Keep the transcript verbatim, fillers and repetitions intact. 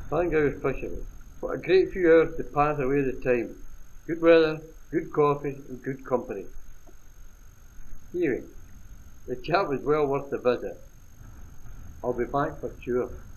Bangour fishery. What a great few hours to pass away the time. Good weather, good coffee, and good company. Hearing. The chat was well worth the visit. I'll be back for sure.